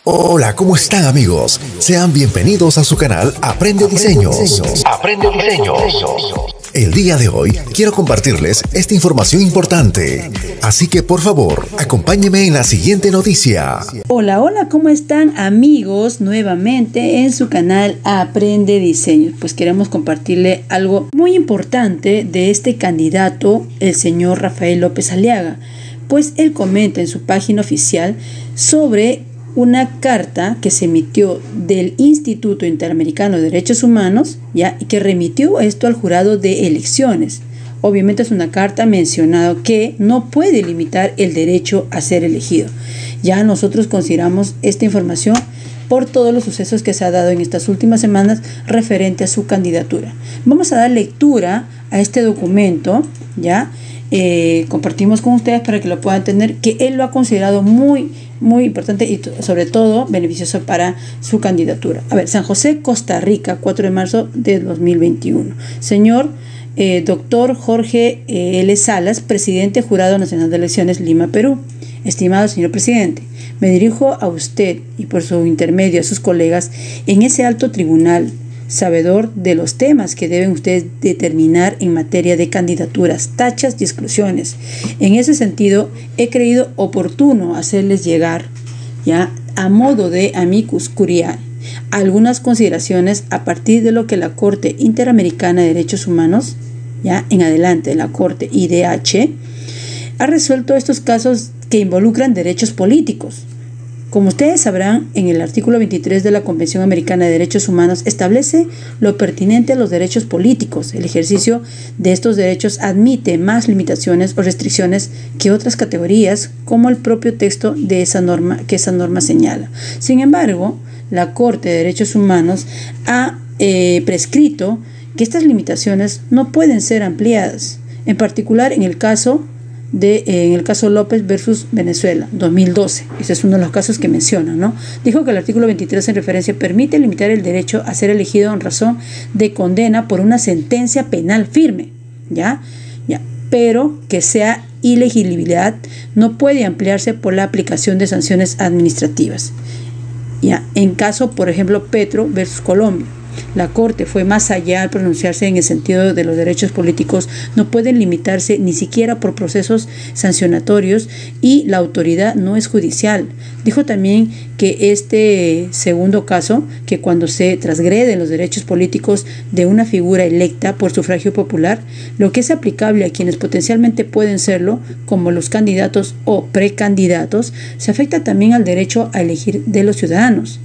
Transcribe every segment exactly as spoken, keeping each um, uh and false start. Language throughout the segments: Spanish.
Hola, ¿cómo están, amigos? Sean bienvenidos a su canal Aprende Diseños. Aprende Diseños. El día de hoy quiero compartirles esta información importante, así que por favor, acompáñenme en la siguiente noticia. Hola, hola, ¿cómo están, amigos? Nuevamente en su canal Aprende Diseños. Pues queremos compartirle algo muy importante de este candidato, el señor Rafael López Aliaga. Pues él comenta en su página oficial sobre una carta que se emitió del Instituto Interamericano de Derechos Humanos, ¿ya? Y que remitió esto al jurado de elecciones. Obviamente es una carta mencionada que no puede limitar el derecho a ser elegido. Ya nosotros consideramos esta información por todos los sucesos que se ha dado en estas últimas semanas referente a su candidatura. Vamos a dar lectura a este documento, ¿ya? Eh, compartimos con ustedes para que lo puedan tener, que él lo ha considerado muy, muy importante y sobre todo beneficioso para su candidatura. A ver, San José, Costa Rica, cuatro de marzo de dos mil veintiuno. Señor eh, doctor Jorge eh, L. Salas, presidente Jurado Nacional de Elecciones, Lima, Perú. Estimado señor presidente, me dirijo a usted y por su intermedio a sus colegas en ese alto tribunal, sabedor de los temas que deben ustedes determinar en materia de candidaturas, tachas y exclusiones. En ese sentido, he creído oportuno hacerles llegar, ya a modo de amicus curiae, algunas consideraciones a partir de lo que la Corte Interamericana de Derechos Humanos, ya en adelante la Corte I D H, ha resuelto estos casos que involucran derechos políticos. Como ustedes sabrán, en el artículo veintitrés de la Convención Americana de Derechos Humanos establece lo pertinente a los derechos políticos. El ejercicio de estos derechos admite más limitaciones o restricciones que otras categorías, como el propio texto de esa norma que esa norma señala. Sin embargo, la Corte de Derechos Humanos ha eh, prescrito que estas limitaciones no pueden ser ampliadas, en particular en el caso De, eh, en el caso López versus Venezuela, dos mil doce. Ese es uno de los casos que menciona, ¿no? Dijo que el artículo veintitrés en referencia permite limitar el derecho a ser elegido en razón de condena por una sentencia penal firme, ¿ya? ¿Ya? Pero que sea ilegibilidad no puede ampliarse por la aplicación de sanciones administrativas, ¿ya? En caso, por ejemplo, Petro versus Colombia, la Corte fue más allá al pronunciarse en el sentido de los derechos políticos no pueden limitarse ni siquiera por procesos sancionatorios y la autoridad no es judicial. Dijo también que este segundo caso, que cuando se transgreden los derechos políticos de una figura electa por sufragio popular, lo que es aplicable a quienes potencialmente pueden serlo, como los candidatos o precandidatos, se afecta también al derecho a elegir de los ciudadanos.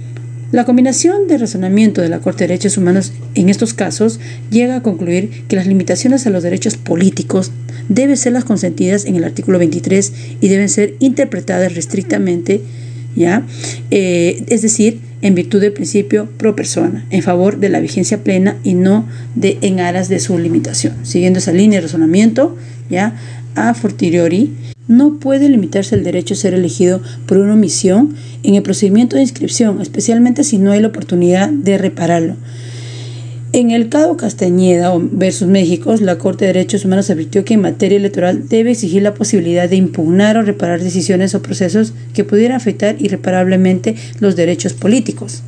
La combinación de razonamiento de la Corte de Derechos Humanos en estos casos llega a concluir que las limitaciones a los derechos políticos deben ser las consentidas en el artículo veintitrés y deben ser interpretadas restrictamente, ¿ya? Eh, es decir, en virtud del principio pro persona, en favor de la vigencia plena y no de en aras de su limitación. Siguiendo esa línea de razonamiento, ¿ya? A fortiori, no puede limitarse el derecho a ser elegido por una omisión en el procedimiento de inscripción, especialmente si no hay la oportunidad de repararlo. En el caso Castañeda versus México, la Corte de Derechos Humanos advirtió que en materia electoral debe exigir la posibilidad de impugnar o reparar decisiones o procesos que pudieran afectar irreparablemente los derechos políticos.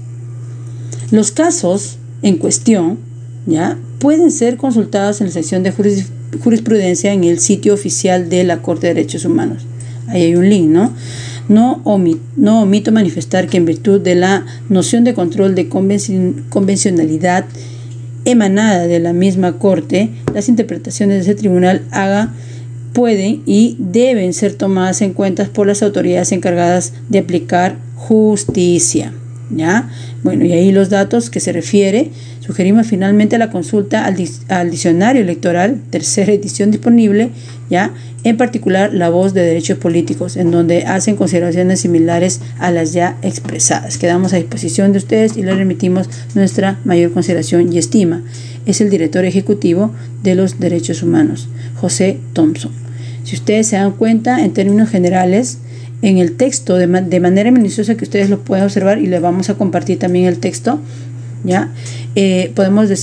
Los casos en cuestión, ¿ya?, pueden ser consultados en la sección de juris, jurisprudencia en el sitio oficial de la Corte de Derechos Humanos. Ahí hay un link, ¿no? No, omit, no omito manifestar que en virtud de la noción de control de convenci convencionalidad emanada de la misma Corte, las interpretaciones de ese tribunal haga, pueden y deben ser tomadas en cuenta por las autoridades encargadas de aplicar justicia, ¿ya? Bueno, y ahí los datos que se refiere. Sugerimos finalmente la consulta al, al diccionario electoral, tercera edición disponible, ya, en particular La Voz de Derechos Políticos, en donde hacen consideraciones similares a las ya expresadas. Quedamos a disposición de ustedes y les remitimos nuestra mayor consideración y estima. Es el director ejecutivo de los Derechos Humanos, José Thompson. Si ustedes se dan cuenta, en términos generales, en el texto, de, man de manera minuciosa que ustedes lo pueden observar, y les vamos a compartir también el texto, ¿ya? Eh, podemos decir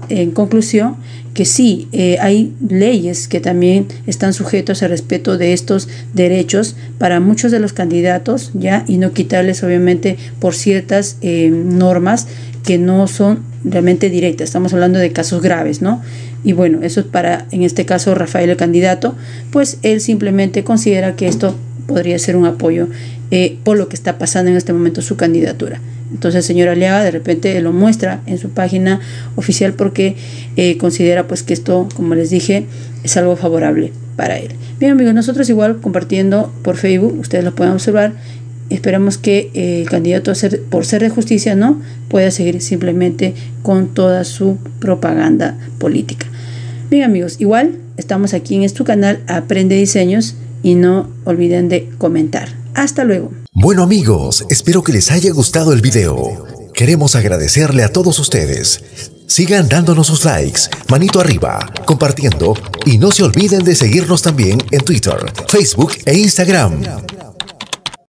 en conclusión, que sí, eh, hay leyes que también están sujetos al respeto de estos derechos para muchos de los candidatos, ya, y no quitarles obviamente por ciertas eh, normas que no son realmente directas. Estamos hablando de casos graves, ¿no? Y bueno, eso es para, en este caso, Rafael el candidato, pues él simplemente considera que esto podría ser un apoyo eh, por lo que está pasando en este momento su candidatura. Entonces el señor Aliaga de repente lo muestra en su página oficial porque eh, considera pues que esto, como les dije, es algo favorable para él. Bien amigos, nosotros igual compartiendo por Facebook, ustedes lo pueden observar. Esperamos que eh, el candidato a ser, por ser de justicia, no pueda seguir simplemente con toda su propaganda política. Bien amigos, igual estamos aquí en este canal Aprende Diseños y no olviden de comentar. Hasta luego. Bueno amigos, espero que les haya gustado el video. Queremos agradecerle a todos ustedes. Sigan dándonos sus likes, manito arriba, compartiendo y no se olviden de seguirnos también en Twitter, Facebook e Instagram.